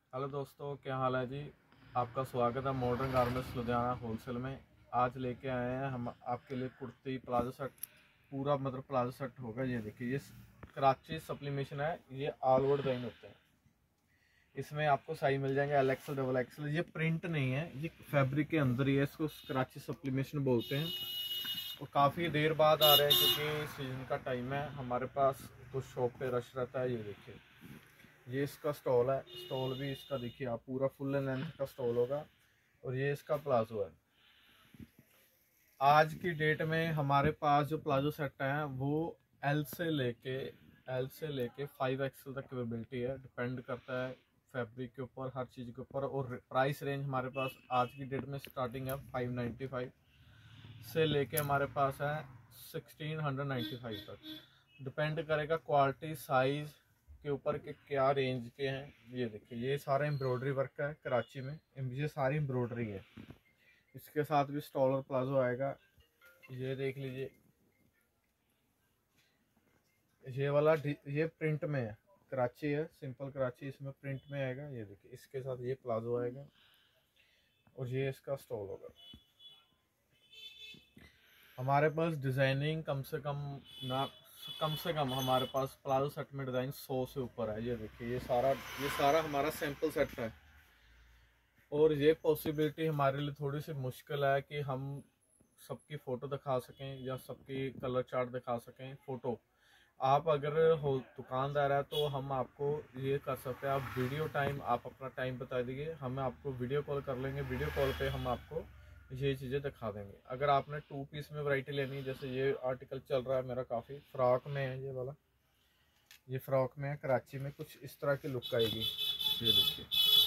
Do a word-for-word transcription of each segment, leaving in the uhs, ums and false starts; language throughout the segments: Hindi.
हेलो दोस्तों, क्या हाल है जी। आपका स्वागत है मॉडर्न गारमेंट्स लुधियाना होलसेल में। आज लेके आए हैं हम आपके लिए कुर्ती प्लाजो सेट, पूरा मतलब प्लाजो सेट होगा। ये देखिए, ये कराची सप्लीमेशन है, ये ऑल ओवर डिजाइन होते हैं। इसमें आपको साइज मिल जाएंगे एल एक्सएल, डबल एक्सएल। ये प्रिंट नहीं है, ये फैब्रिक के अंदर ही है। इसको कराची सप्लीमेशन बोलते हैं और काफ़ी देर बाद आ रहे हैं क्योंकि सीजन का टाइम है हमारे पास, तो शॉप पे रश रहता है। ये देखिए, ये इसका स्टॉल है। स्टॉल भी इसका देखिए आप, पूरा फुल लेंथ का स्टॉल होगा। और ये इसका प्लाजो है। आज की डेट में हमारे पास जो प्लाजो सेट है वो एल से लेके एल से लेके फाइव एक्सएल तक कैपेबिलिटी है। डिपेंड करता है फैब्रिक के ऊपर, हर चीज़ के ऊपर। और प्राइस रेंज हमारे पास आज की डेट में स्टार्टिंग है फाइव नाइन्टी फाइव से लेके हमारे पास है सिक्सटीन हंड्रेड नाइन्टी फाइव तक। डिपेंड करेगा क्वालिटी, साइज़ के ऊपर के क्या रेंज के हैं। ये देखिए, ये सारा एम्ब्रॉयडरी वर्क है कराची में, ये सारी एम्ब्रॉयडरी है। इसके साथ भी स्टॉलर प्लाजो आएगा। ये देख लीजिए, ये वाला ये प्रिंट में है, कराची है, सिंपल कराची, इसमें प्रिंट में आएगा। ये देखिए, इसके साथ ये प्लाजो आएगा और ये इसका स्टॉल होगा। हमारे पास डिज़ाइनिंग कम से कम ना कम से कम हमारे पास प्लाजो सेट में डिज़ाइन सौ से ऊपर है। ये देखिए, ये सारा ये सारा हमारा सैंपल सेट है। और ये पॉसिबिलिटी हमारे लिए थोड़ी सी मुश्किल है कि हम सबकी फ़ोटो दिखा सकें या सबकी कलर चार्ट दिखा सकें। फ़ोटो आप अगर हो दुकानदार है तो हम आपको ये कर सकते हैं, आप वीडियो टाइम, आप अपना टाइम बता दीजिए, हम आपको वीडियो कॉल कर लेंगे। वीडियो कॉल पे हम आपको ये चीज़ें दिखा देंगे। अगर आपने टू पीस में वैरायटी लेनी है, जैसे ये आर्टिकल चल रहा है मेरा, काफ़ी फ्रॉक में है ये वाला, ये फ्रॉक में है, कराची में कुछ इस तरह की लुक आएगी। ये देखिए,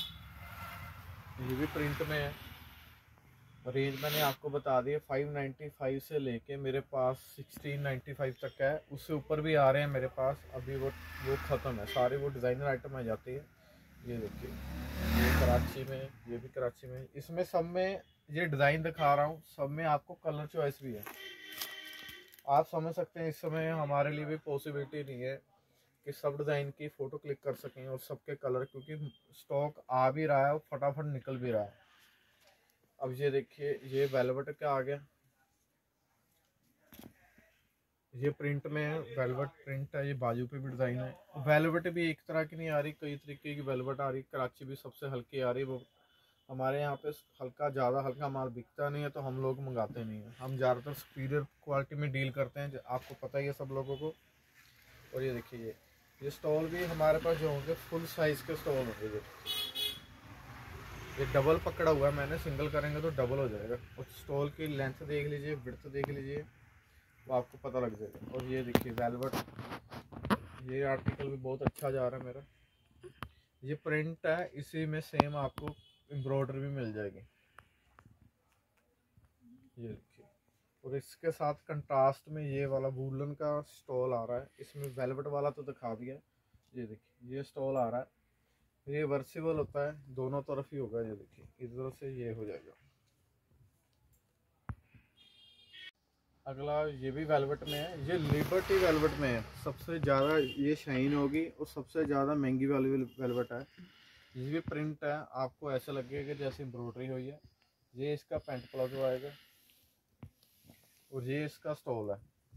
ये भी प्रिंट में है। रेंज मैंने आपको बता दी है, फाइव नाइन्टी फाइव से लेके मेरे पास सिक्सटीन नाइन्टी फाइव तक है। उससे ऊपर भी आ रहे हैं मेरे पास, अभी वो वो ख़त्म है सारे, वो डिज़ाइनर आइटम आ जाती है। ये देखिए, ये कराची में, ये भी कराची में। इसमें सब में ये डिज़ाइन दिखा रहा हूँ, सब में आपको कलर चॉइस भी है। आप समझ सकते हैं, इस समय हमारे लिए भी पॉसिबिलिटी नहीं है कि सब डिज़ाइन की फ़ोटो क्लिक कर सकें और सबके कलर, क्योंकि स्टॉक आ भी रहा है और फटाफट निकल भी रहा है। अब ये देखिए, ये वेलवेट का आ गया, ये प्रिंट में है, वेलवेट प्रिंट है। ये बाजू पे भी डिज़ाइन है। वेलवेट भी एक तरह की नहीं आ रही, कई तरीके की वेलवेट आ रही। कराची भी सबसे हल्की आ रही। वो हमारे यहाँ पे हल्का, ज़्यादा हल्का माल बिकता नहीं है तो हम लोग मंगाते नहीं हैं। हम ज़्यादातर सुपीरियर क्वालिटी में डील करते हैं, आपको पता ही है सब लोगों को। और ये देखिए, ये ये स्टॉल भी हमारे पास जो होंगे फुल साइज़ के स्टॉल होंगे। ये डबल पकड़ा हुआ है मैंने, सिंगल करेंगे तो डबल हो जाएगा। और स्टॉल की लेंथ देख लीजिए, विड्थ देख लीजिए, वो आपको पता लग जाएगा। और ये देखिए वेलवेट, ये आर्टिकल भी बहुत अच्छा जा रहा है मेरा। ये प्रिंट है, इसी में सेम आपको एम्ब्रॉयडरी भी मिल जाएगी। ये देखिए, और इसके साथ कंट्रास्ट में ये वाला वूलन का स्टॉल आ रहा है। इसमें वेलवेट वाला तो दिखा दिया। ये देखिए, ये स्टॉल आ रहा है, ये वर्सिबल होता है, दोनों तरफ ही होगा। ये देखिए, इधर से ये हो जाएगा। अगला ये भी वेलवेट में है, ये लिबर्टी वेलवेट में है। सबसे ज़्यादा ये शाइन होगी और सबसे ज़्यादा महंगी वाली वेलवेट है। ये भी प्रिंट है, आपको ऐसा लगेगा जैसे एम्ब्रॉयडरी हुई है। ये इसका पैंट प्लाजो आएगा और ये इसका स्टॉल है।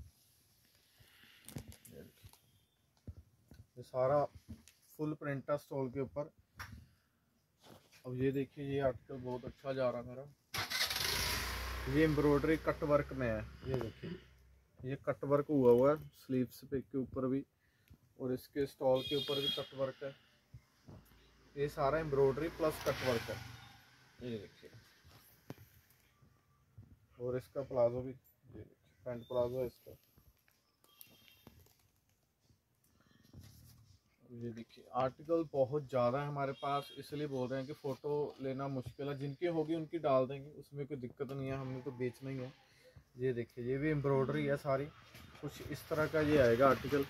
ये सारा फुल प्रिंट है स्टॉल के ऊपर। अब ये देखिए, ये आर्टिकल बहुत अच्छा जा रहा है मेरा। ये एम्ब्रॉयडरी कट वर्क में है। ये देखिए, ये कट वर्क हुआ हुआ है स्लीव्स पे के ऊपर भी, और इसके स्टॉल के ऊपर भी कट वर्क है। ये सारा एम्ब्रॉयडरी प्लस कट वर्क है। ये देखिए, और इसका प्लाजो भी, ये देखिए पैंट प्लाजो है इसका। ये देखिए, आर्टिकल बहुत ज़्यादा है हमारे पास, इसलिए बोल रहे हैं कि फ़ोटो लेना मुश्किल है। जिनकी होगी उनकी डाल देंगे, उसमें कोई दिक्कत नहीं है, हमने तो बेचना ही है। ये देखिए, ये भी एम्ब्रॉयडरी है सारी, कुछ इस तरह का ये आएगा आर्टिकल।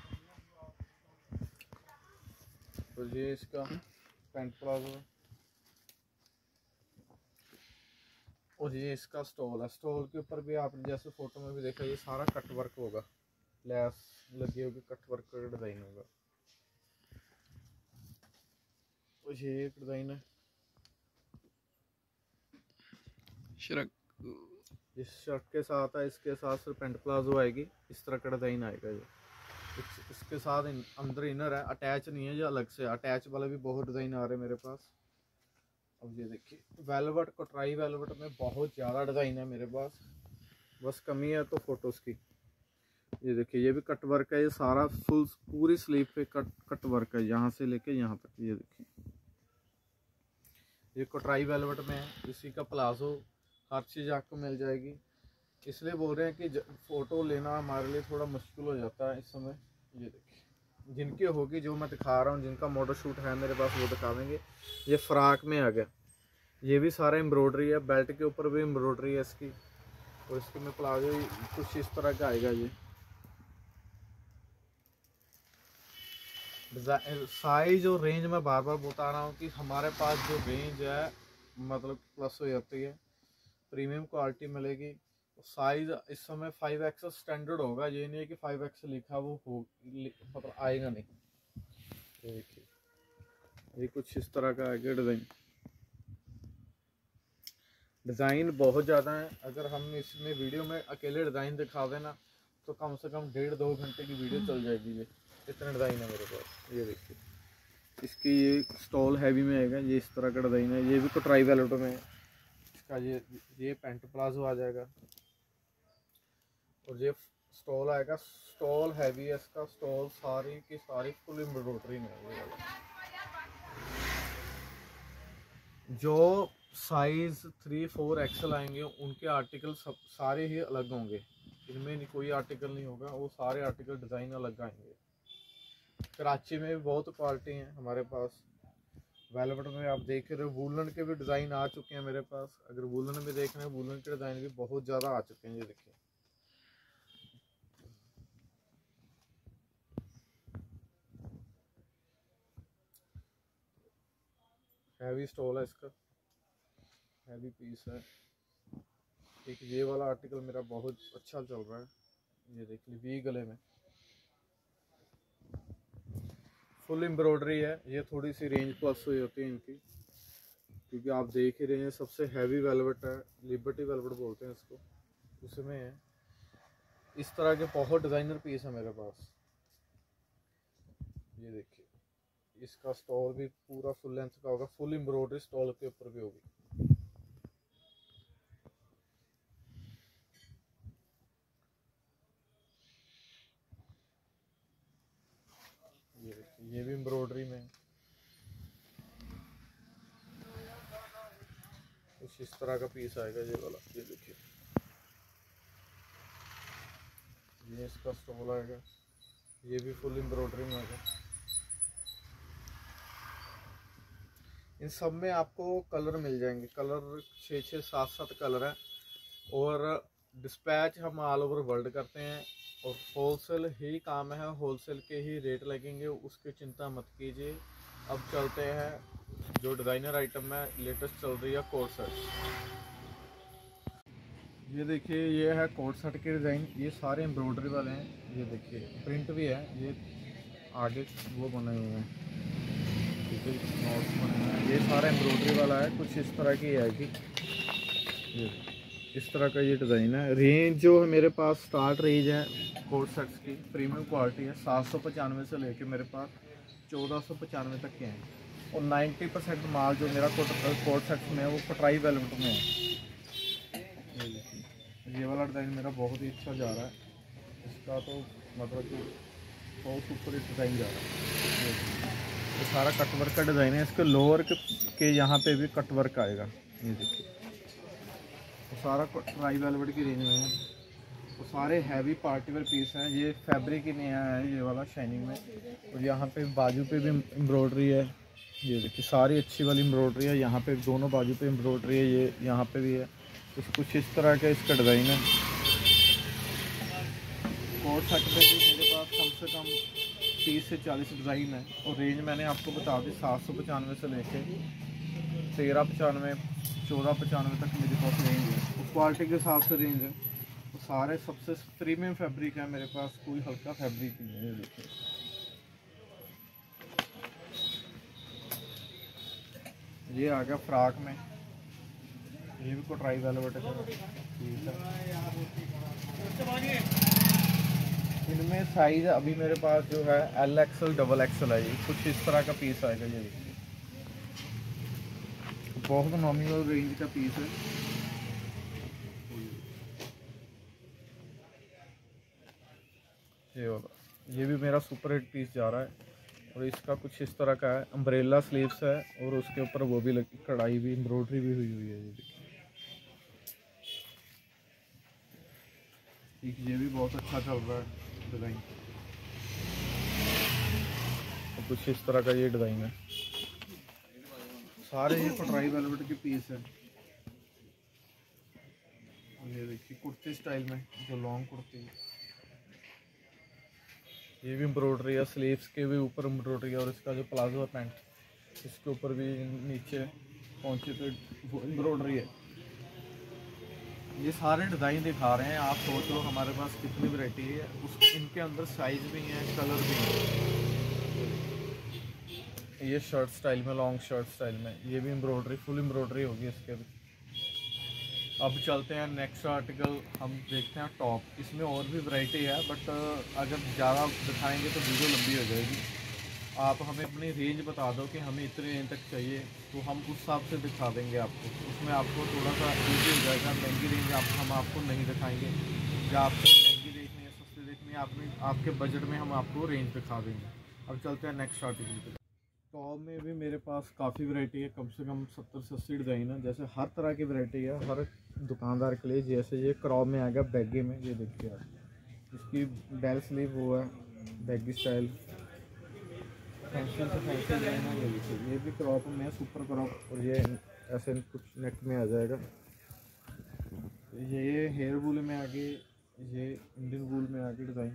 तो ये इसका पैंट प्लाजो है और ये इसका स्टॉल है। स्टॉल के ऊपर भी आपने जैसे फ़ोटो में भी देखा, ये सारा कट वर्क होगा, लेस लगी होगी, कट वर्क का डिज़ाइन होगा। कुछ ये एक डिज़ाइन है, शर्ट इस शर्ट के साथ है, इसके साथ सिर्फ पेंट प्लाजो आएगी, इस तरह का डिज़ाइन आएगा ये। इस, इसके साथ इन, अंदर इनर है, अटैच नहीं है, ये अलग से। अटैच वाले भी बहुत डिज़ाइन आ रहे हैं मेरे पास। अब ये देखिए वेलवेट, कटराई वेलवेट में बहुत ज़्यादा डिज़ाइन है मेरे पास, बस कमी है तो फोटोज़ की। ये देखिए ये भी कट वर्क है, ये सारा फुल पूरी स्लीव पे कट कट वर्क है, यहाँ से लेके यहाँ तक। ये देखिए ये कटराई वेलवेट में है, इसी का प्लाजो, हर चीज़ आपको मिल जाएगी। इसलिए बोल रहे हैं कि फ़ोटो लेना हमारे लिए थोड़ा मुश्किल हो जाता है इस समय। ये देखिए जिनकी होगी, जो मैं दिखा रहा हूँ, जिनका मोटर शूट है मेरे पास, वो दिखा देंगे। ये फ्राक में आ गया, ये भी सारा एम्ब्रॉयडरी है, बेल्ट के ऊपर भी एम्ब्रॉयडरी है इसकी, और इसके में प्लाजो कुछ इस तरह का आएगा। ये साइज और रेंज में बार बार बता रहा हूँ कि हमारे पास जो रेंज है मतलब प्लस हो जाती है, प्रीमियम क्वालिटी मिलेगी। साइज इस समय फाइव एक्स स्टैंडर्ड होगा, ये नहीं है कि फाइव एक्स लिखा वो हो मतलब आएगा नहीं। ये देखिए ये कुछ इस तरह का आएगा डिज़ाइन। डिज़ाइन बहुत ज़्यादा है, अगर हम इसमें वीडियो में अकेले डिज़ाइन दिखा देना तो कम से कम डेढ़ दो घंटे की वीडियो चल जाएगी। ये इतना डिज़ाइन है मेरे पास। ये देखिए इसकी ये स्टॉल हैवी में आएगा, ये इस तरह का डिज़ाइन है, ये भी कटराई वेलवेट में है। इसका ये ये पेंट प्लाजो आ जाएगा, और ये स्टॉल आएगा, स्टॉल हैवी है इसका, स्टॉल सारी की सारी फुल एम्ब्रॉयडरी में है। जो साइज थ्री फोर एक्सल आएंगे उनके आर्टिकल सब सारे ही अलग होंगे, इनमें कोई आर्टिकल नहीं होगा, वो सारे आर्टिकल डिज़ाइन अलग आएंगे। कराची में भी बहुत क्वालिटी हैं हमारे पास। वेलवेट में आप देख रहे हो, वूलन के भी डिज़ाइन आ चुके हैं मेरे पास। अगर वूलन में देख रहे हैं, वूलन के डिज़ाइन भी बहुत ज़्यादा आ चुके हैं। ये देखिए हैवी स्टॉल है इसका, हैवी पीस है। एक ये वाला आर्टिकल मेरा बहुत अच्छा चल रहा है, ये देख लीजिए वी गले में फुल एम्ब्रॉयडरी है। ये थोड़ी सी रेंज प्लस हुई होती है इनकी, क्योंकि आप देख ही रहे हैं सबसे हैवी वेलवेट है, लिबर्टी वेलवेट बोलते हैं इसको, उसमें है। इस तरह के बहुत डिज़ाइनर पीस है मेरे पास। ये देखिए इसका स्टॉल भी पूरा फुल लेंथ का होगा, फुल एम्ब्रॉयडरी स्टॉल के ऊपर भी होगी। ये देखिए ये भी एम्ब्रॉयडरी में कुछ इस तरह का पीस आएगा, ये वाला। ये देखिए ये इसका स्टॉल आएगा, ये भी फुल एम्ब्रॉयडरी में आएगा। इन सब में आपको कलर मिल जाएंगे, कलर छः छः सात सात कलर हैं, और डिस्पैच हम ऑल ओवर वर्ल्ड करते हैं, और होलसेल ही काम है, होलसेल के ही रेट लगेंगे, उसकी चिंता मत कीजिए। अब चलते हैं जो डिज़ाइनर आइटम है, लेटेस्ट चल रही है कोट सेट। ये देखिए ये है कोट सेट के डिज़ाइन, ये सारे एम्ब्रॉयडरी वाले हैं। ये देखिए प्रिंट भी है, ये आगे वो बने हुए हैं, नोट्स बने हुए हैं। ये सारा एम्ब्रॉयडरी वाला है, कुछ इस तरह की आएगी। ये इस तरह का ये डिज़ाइन है। रेंज जो है मेरे पास स्टार्ट रेंज है कोट सेट्स की, प्रीमियम क्वालिटी है, सात सौ पचानवे से लेके मेरे पास चौदह सौ पचानवे तक के हैं, और नब्बे परसेंट माल जो मेरा कोट कोट सेट्स में है वो कटराई वेलवेट में है। ये वाला डिज़ाइन मेरा बहुत ही अच्छा जा रहा है, इसका तो मतलब कि बहुत सुपर डिज़ाइन जा रहा है। ये सारा कटवर्क का डिज़ाइन है, इसके लोअर के यहाँ पे भी कटवर्क आएगा। ये देखिए तो सारा कटराई वेलवेट की रेंज में है, तो सारे हैवी पार्टी वेयर पीस हैं। ये फैब्रिक ही नया है ये वाला शाइनिंग में, और यहाँ पे बाजू पे भी एम्ब्रॉयडरी है। ये देखिए सारी अच्छी वाली एम्ब्रॉयडरी है, यहाँ पे दोनों बाजू पे एम्ब्रॉयडरी है, ये यहाँ पे भी है। तो कुछ इस तरह का इसका डिज़ाइन है। कोट सेट पे भी मेरे पास कम से कम तीस से चालीस डिज़ाइन है, और रेंज मैंने आपको बता दी सात सौ पचानवे से लेके तेरह पचानवे चौदह पचानवे तक मेरे पास रेंज है, उस क्वालिटी के हिसाब से रेंज है। तो सारे सबसे प्रीमियम फैब्रिक है मेरे पास, कोई हल्का फैब्रिक नहीं है। देखिए ये आ गया फ्राक में, ये भी कटराई वेलवेट का पीस है। इनमें साइज अभी मेरे पास जो है एल एक्सएल डबल एक्सएल है, ये कुछ इस तरह का पीस आएगा। ये देखिए बहुत नॉमिनल रेंज का पीस है। ये वाला ये भी मेरा सुपर हिट पीस जा रहा है और इसका कुछ इस तरह का है, अम्ब्रेला स्लीव्स है और उसके ऊपर वो भी लगी कढ़ाई भी एम्ब्रॉयडरी भी हुई हुई है। ये देखिए ये भी बहुत अच्छा चल रहा है डिज़ाइन, तो कुछ इस तरह का ये डिज़ाइन है। सारे ये कटराई वेलवेट के पीस है। ये देखिए कुर्ती स्टाइल में जो लॉन्ग कुर्ती, ये भी एम्ब्रॉयडरी है, स्लीव्स के भी ऊपर एम्ब्रॉयडरी है और इसका जो प्लाजो है पैंट इसके ऊपर भी नीचे पहुंचे पे वो एम्ब्रॉयडरी है। ये सारे डिज़ाइन दिखा रहे हैं, आप सोच लो हमारे पास कितनी वैरायटी है, उस इनके अंदर साइज भी है, कलर भी है। ये शर्ट स्टाइल में, लॉन्ग शर्ट स्टाइल में, ये भी एम्ब्रॉयडरी फुल एम्ब्रॉयडरी होगी इसके भी। अब चलते हैं नेक्स्ट आर्टिकल, हम देखते हैं टॉप। इसमें और भी वैरायटी है बट अगर ज़्यादा दिखाएंगे तो वीडियो लंबी हो जाएगी। आप हमें अपनी रेंज बता दो कि हमें इतने रेंज तक चाहिए तो हम उस हिसाब से दिखा देंगे आपको, उसमें आपको थोड़ा सा ईजी हो जाएगा। महंगी रेंज आप हम आपको नहीं दिखाएंगे, या आपको महंगी देखनी है सस्ती देखनी है, आपने आपके बजट में हम आपको रेंज दिखा देंगे। अब चलते हैं नेक्स्ट आर्टिकल पे। टॉप में भी मेरे पास काफ़ी वैरायटी है, कम से कम सत्तर से अस्सी डिज़ाइन है। जैसे हर तरह की वैरायटी है हर दुकानदार के लिए। जैसे ये क्रॉप में आएगा बैगी में, ये देखिए आप, इसकी बेल स्लीव वो है बैगी स्टाइल, फैंसी से फैंसी डिज़ाइन है। ये देखिए ये भी क्रॉप में है, सुपर क्रॉप, और ये ऐसे कुछ नेक में आ जाएगा। ये हेयर वूल में आगे, ये इंडियन वूल में आगे डिज़ाइन,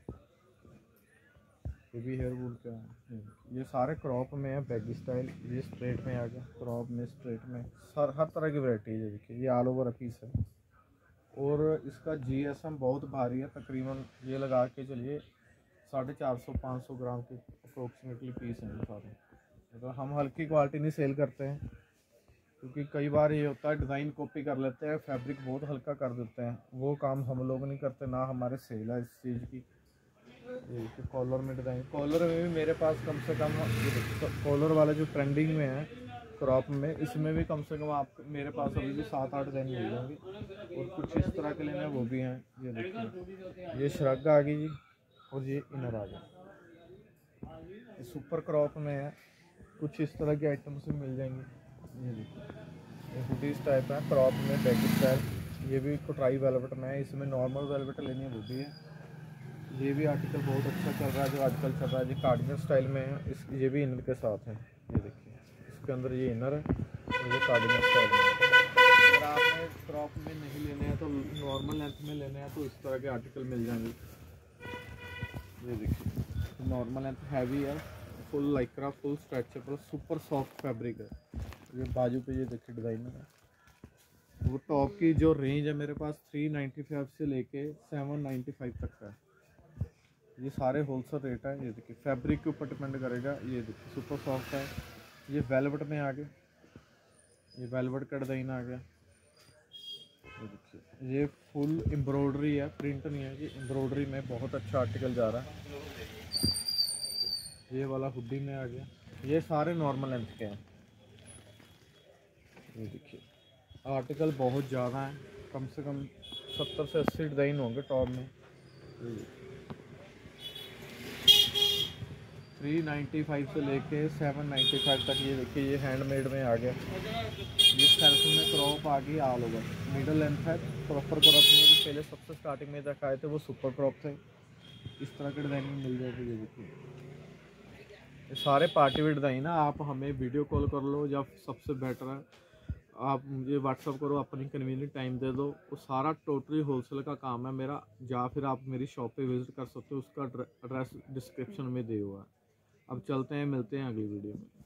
ये भी हेयर वूल का है। ये सारे क्रॉप में है बैगी स्टाइल, ये स्ट्रेट में आ गया, क्रॉप में स्ट्रेट में, सर हर तरह की वैरायटी है। ये देखिए ये ऑल ओवर पीस है और इसका जीएसएम बहुत भारी है, तकरीबन ये लगा के चलिए साढ़े चार सौ पाँच सौ ग्राम के अप्रोक्सीमेटली पीस हैं ये सारे। मतलब हम हल्की क्वालिटी नहीं सेल करते हैं क्योंकि कई बार ये होता है डिज़ाइन कॉपी कर लेते हैं, फैब्रिक बहुत हल्का कर देते हैं, वो काम हम लोग नहीं करते, ना हमारे सेल है इस चीज़ की। ये कॉलर में डिज़ाइन, कॉलर में भी मेरे पास कम से कम ये कॉलर वाला जो ट्रेंडिंग में है क्रॉप में, इसमें भी कम से कम आप मेरे पास अभी भी सात आठ डिज़ाइन मिल जाएंगे। और कुछ इस तरह के लेने वो भी हैं। ये देखिए ये श्रग आ गई जी और ये इनर आ गया, ये सुपर क्रॉप में है, कुछ इस तरह की आइटम्स भी मिल जाएंगी। ये देखिए ये हुडीज टाइप है क्रॉप में बैगी स्टाइल, ये भी कटराई वेलवेट में है, इसमें नॉर्मल वेलवेट लेनी है वो भी है। ये भी आर्टिकल बहुत अच्छा चल रहा है जो आजकल चल रहा है, ये कार्डिगन स्टाइल में है, इस ये भी इनर के साथ है। ये देखिए इसके अंदर ये इनर है और ये कार्डिगन स्टाइल में है। अगर आपने क्रॉप में नहीं लेने हैं तो नॉर्मल लेंथ में लेने हैं तो इस तरह के आर्टिकल मिल जाएंगे। ये देखिए नॉर्मल लेंथ हैवी है, full lycra, full stretchable, super soft fabric है। ये बाजू पे ये देखिए डिज़ाइन है। वो टॉप की जो रेंज है मेरे पास थ्री नाइन्टी फाइव से लेके सेवन नाइन्टी फाइव तक का है। ये सारे होलसेल रेट है। ये देखिए फैब्रिक के ऊपर डिपेंड करेगा। ये देखिए सुपर सॉफ्ट है, ये वेलवेट में आ गया, ये वेलवेट का डिज़ाइन आ गया। ये देखिए ये फुल एम्ब्रॉयडरी है, प्रिंट नहीं है, ये एम्ब्रॉयडरी में बहुत अच्छा आर्टिकल जा रहा है। ये वाला हुडी में आ गया, ये सारे नॉर्मल लेंथ के हैं। ये देखिए आर्टिकल बहुत ज़्यादा है, कम से कम सत्तर से अस्सी डिज़ाइन होंगे टॉप में। थ्री नाइन्टी फाइव से लेके सेवन नाइन्टी फाइव तक। ये देखिए ये हैंडमेड में आ गया, ये सेल्फ में क्रॉप आ गई ऑल ओवर, मिडल लेंथ है, प्रॉपर क्रॉप नहीं है। जो पहले सबसे स्टार्टिंग में दिखाए थे वो सुपर क्रॉप थे, इस तरह के डिज़ाइन में मिल जाएगी। ये देखिए ये सारे पार्टी वेयर डिज़ाइन है। आप हमें वीडियो कॉल कर लो या सबसे बेटर है आप मुझे व्हाट्सअप करो, अपनी कन्वीनियंट टाइम दे दो। वो सारा टोटली होलसेल का काम है मेरा, या फिर आप मेरी शॉप पे विज़िट कर सकते हो, उसका एड्रेस डिस्क्रिप्शन में दिया हुआ है। अब चलते हैं, मिलते हैं अगली वीडियो में।